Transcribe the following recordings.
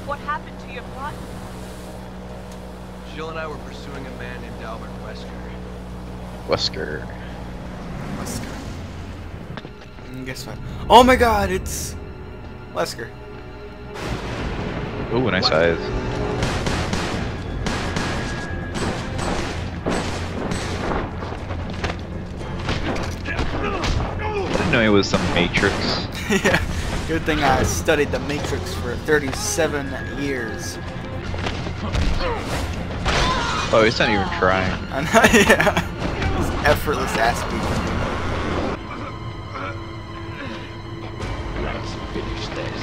What happened to your plot? Jill and I were pursuing a man named Albert Wesker. Wesker. Wesker. Guess what? Oh my god, it's Wesker. Ooh, nice eyes. I didn't know he was some Matrix. Yeah. Good thing I studied the Matrix for 37 years. Oh, he's not even trying. I know, yeah. It's effortless ass beating. Let's finish this.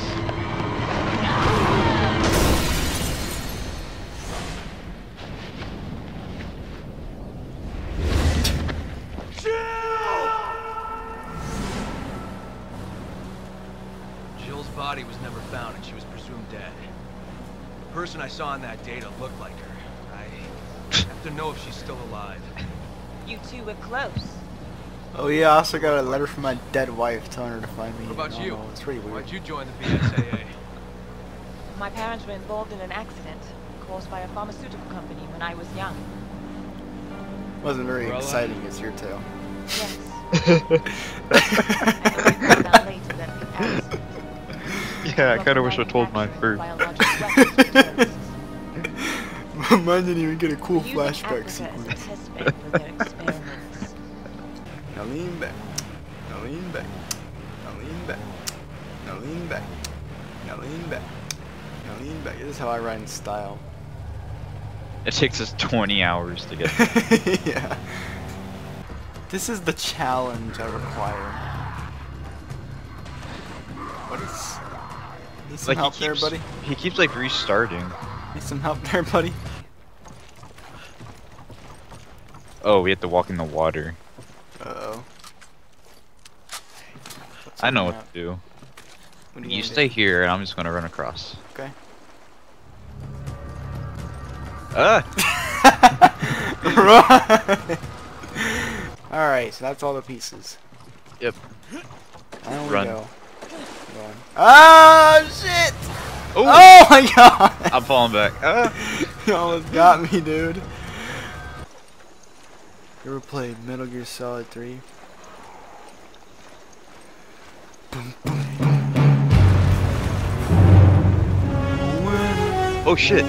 Jill's body was never found and she was presumed dead. The person I saw in that data looked like her. I have to know if she's still alive. You two were close. Oh yeah, I also got a letter from my dead wife telling her to find me. What about you? It's pretty weird. Why'd you join the BSAA? My parents were involved in an accident caused by a pharmaceutical company when I was young. Wasn't very Umbrella? exciting as your tale. Yes. I only found out later that the accident Yeah, I kind of wish I told mine first. biological weapons for terrorists. Mine didn't even get a cool Using flashback Africa as a sequence. test bed for their experiments. Now lean back. Now lean back. Now lean back. Now lean back. Now lean back. Now lean back. This is how I ride in style. It takes us 20 hours to get there. Yeah. This is the challenge I require. What is... Need some Like help there, buddy? he keeps like restarting. Need some help there, buddy? Oh, we have to walk in the water. Uh-oh. I know what to do. What are You gonna stay do? here, and I'm just gonna run across. Okay. Ah! Right. Alright, so that's all the pieces. Yep. And we Run. go. Run. Oh shit! Oh! Oh my god! I'm falling back. Ah! You almost got me, dude. You ever played Metal Gear Solid 3? Oh shit!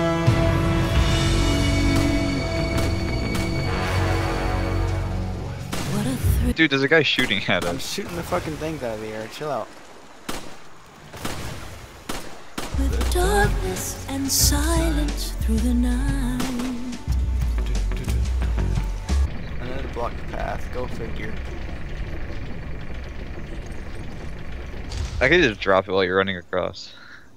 Dude, there's a guy shooting at I'm us. shooting the fucking things out of the air. Chill out. With darkness and silence through the night. Another blocked path. Go figure. I could just drop it while you're running across.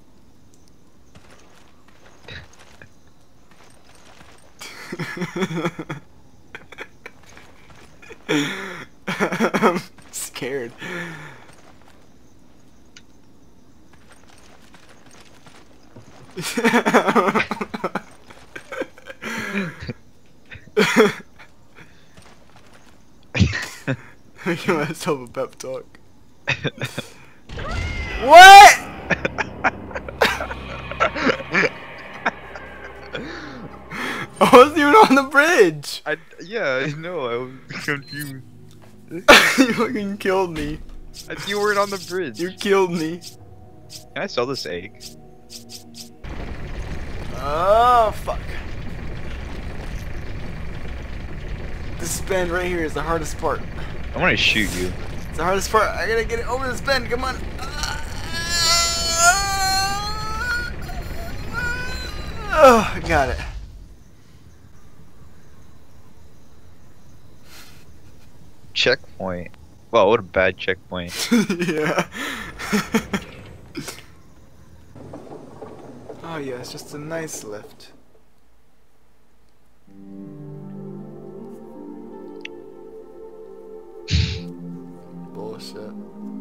I'm scared. Give myself a pep talk. What? I wasn't even on the bridge. Yeah, I know. I was confused. You fucking killed me. You weren't on the bridge. You killed me. Can I sell this egg? Oh fuck. This bend right here is the hardest part. I want to shoot you. It's the hardest part. I gotta get it over this bend. Come on. Oh, I got it. Checkpoint. Wow, what a bad checkpoint. Yeah. Oh yeah, it's just a nice lift. Bullshit.